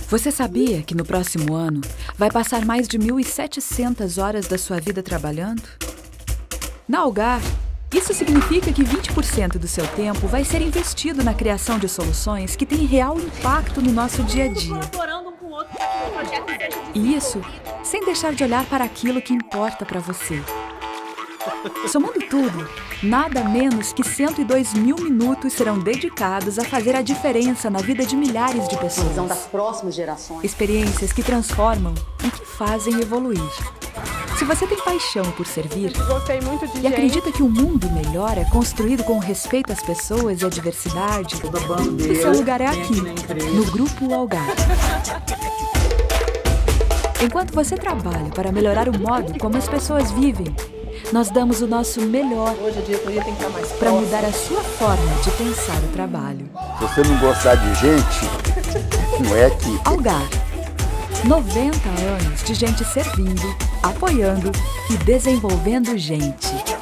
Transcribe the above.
Você sabia que no próximo ano vai passar mais de 1.700 horas da sua vida trabalhando? Na Algar, isso significa que 20% do seu tempo vai ser investido na criação de soluções que têm real impacto no nosso dia a dia. E isso sem deixar de olhar para aquilo que importa para você. Somando tudo, nada menos que 102 mil minutos serão dedicados a fazer a diferença na vida de milhares de pessoas. Visão das próximas gerações. Experiências que transformam e que fazem evoluir. Se você tem paixão por servir e acredita que um mundo melhor é construído com respeito às pessoas e à diversidade, o seu lugar é aqui, no Grupo Algar. Enquanto você trabalha para melhorar o modo como as pessoas vivem, nós damos o nosso melhor para mudar a sua forma de pensar o trabalho. Se você não gostar de gente, não é aqui. Algar. 90 anos de gente servindo, apoiando e desenvolvendo gente.